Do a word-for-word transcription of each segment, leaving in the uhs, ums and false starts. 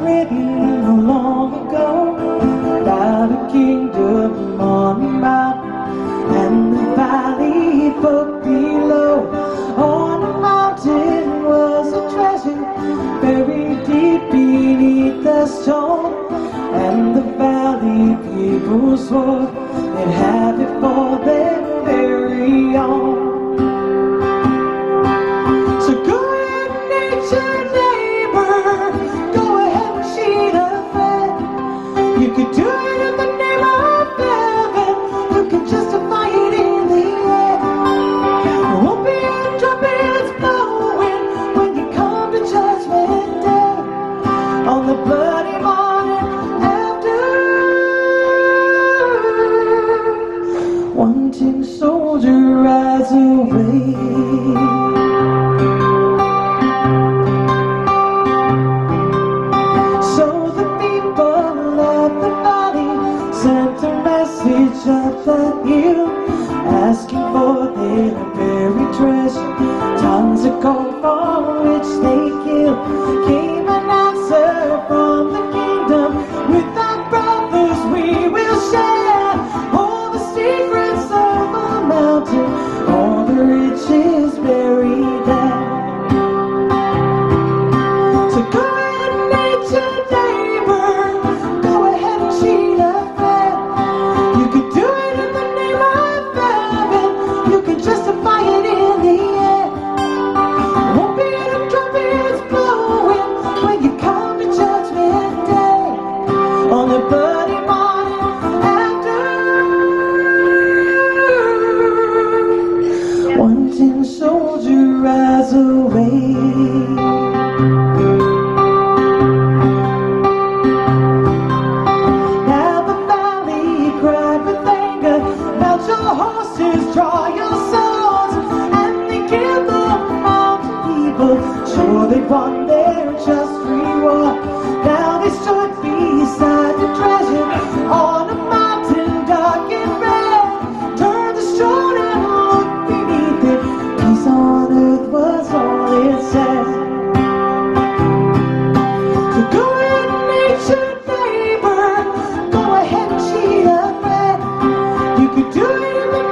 written long ago about a kingdom on the mountain and the valley folk below. On the mountain was a treasure buried deep beneath the stone, and the valley people swore they'd have it for their very own. So go ahead, nature neighbor, go ahead and cheat a friend. You could do it in the name of heaven, you can justify it in the air. There won't be any trumpets blowing when you come to judgment day, on the bloody morning after. One tin soldier rides away. Up that hill, asking for their buried treasure, tons of gold for which they kill. Came an answer from the kingdom, with our brothers we will share all the secrets of our mountain, all the riches buried there. So go ahead, nature neighbor, go ahead and cheat a friend. You could do it in the name of heaven, you can justify it in the air. There won't be any trumpets blowing when you come to judgment day, on the bloody morning after. One tin soldier rides away. Horses, draw your swords, and they killed the mountain people, sure they won their just reward. Now they stood beside the treasure on a mountain dark and red, turned the stone and looked beneath it. Peace on earth was all it said. So go ahead, nature neighbor, go ahead and cheat a friend. You could do it.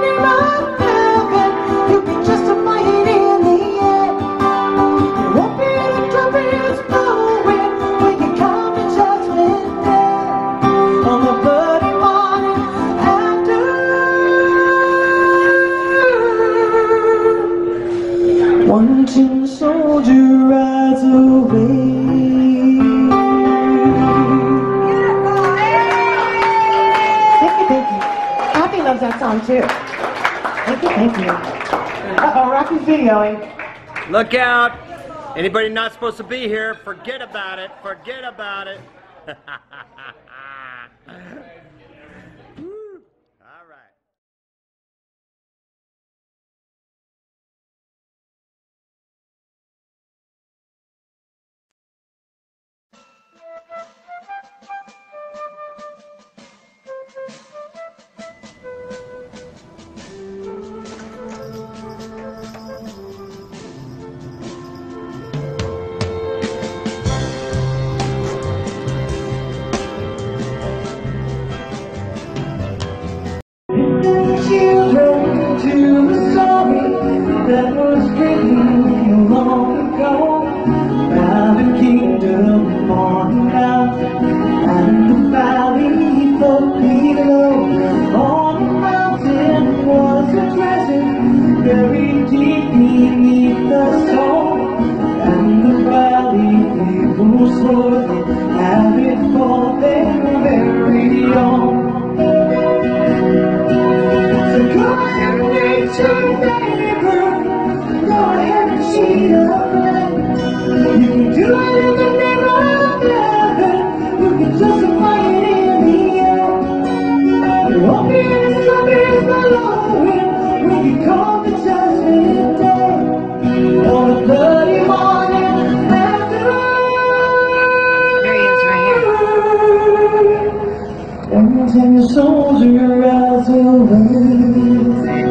One tin soldier rides away. Thank you, thank you. Happy loves that song too. Thank you, thank you. Uh-oh, Rocky's videoing. Look out! Anybody not supposed to be here, forget about it. Forget about it. All right. That was written long ago about a kingdom on the mountain and the valley folk below. On the mountain was a treasure buried deep beneath the stone, and the valley people swore they'd have it for their very own. So go ahead, nature neighbor, go ahead and cheat a friend. You can do it in the name of heaven, you can justify it in the air. There won't be any trumpets blowing when you come to judgment day, on the bloody morning after. There he is right here. One tin soldier rides away.